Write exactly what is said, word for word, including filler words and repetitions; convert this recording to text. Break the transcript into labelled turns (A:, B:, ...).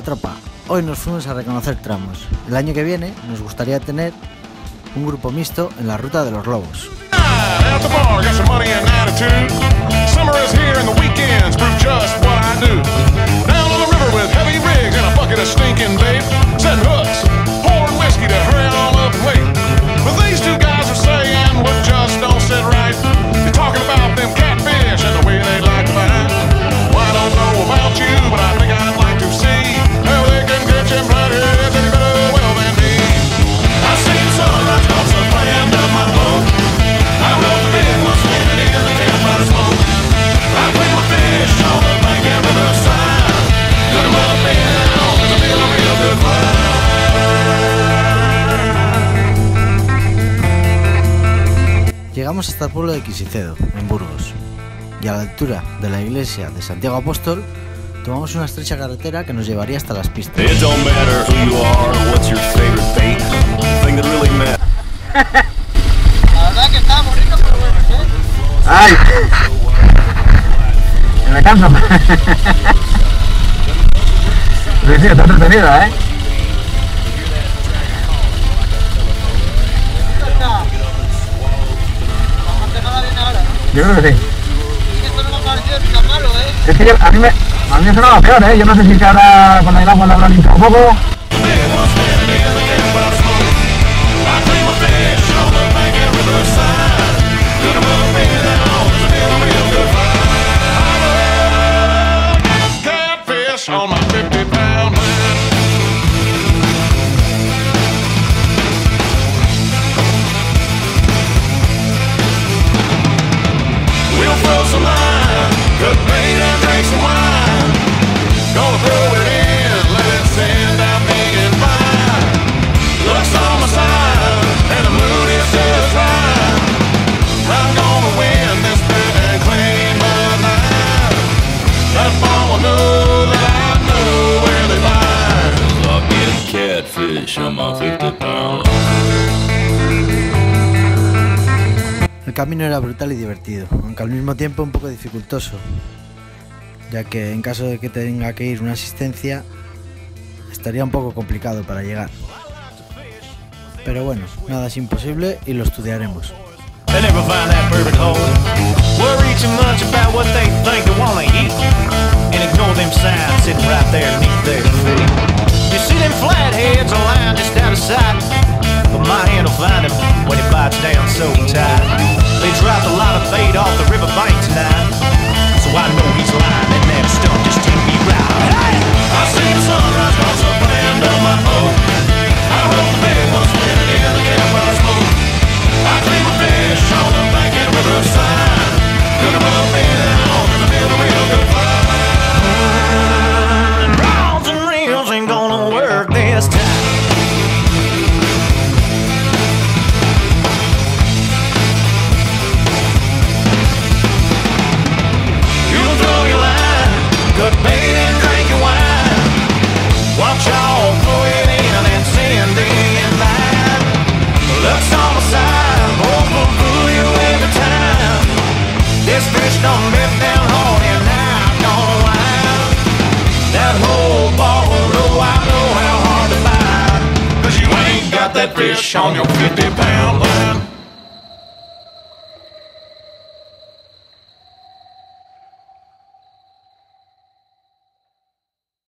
A: tropa, hoy nos fuimos a reconocer tramos. El año que viene nos gustaría tener un grupo mixto en la ruta de los lobos. Llegamos hasta el pueblo de Quisicedo, en Burgos, y a la altura de la iglesia de Santiago Apóstol tomamos una estrecha carretera que nos llevaría hasta las pistas. La
B: verdad que está bonito, pero bueno, ¿eh?
C: ¡Ay! Me canso. Sí, sí, está entretenida, ¿eh? Yo creo que sí.
B: Esto no me ha parecido ni tan malo, ¿eh?
C: Es que yo, a mí me, a mí me sonaba peor, ¿eh? Yo no sé si ahora con el agua la habrá limpiado un poco.
A: El camino era brutal y divertido, aunque al mismo tiempo un poco dificultoso, ya que en caso de que tenga que ir una asistencia estaría un poco complicado para llegar. Pero bueno, nada es imposible y lo estudiaremos.
D: But my hand will find him when he bites down so tight. They dropped a lot of bait off the riverbank tonight, so I know he's lying and that stuff just can't be right. Hey! I see the sunrise across the land of my boat. I hope the big one's winning in the campfire smoke. I clean my fish on the bank and riverside. Cook 'em up in and on in the middle of a real good fire. Rods and reels ain't gonna work this time. Fish on your fifty pound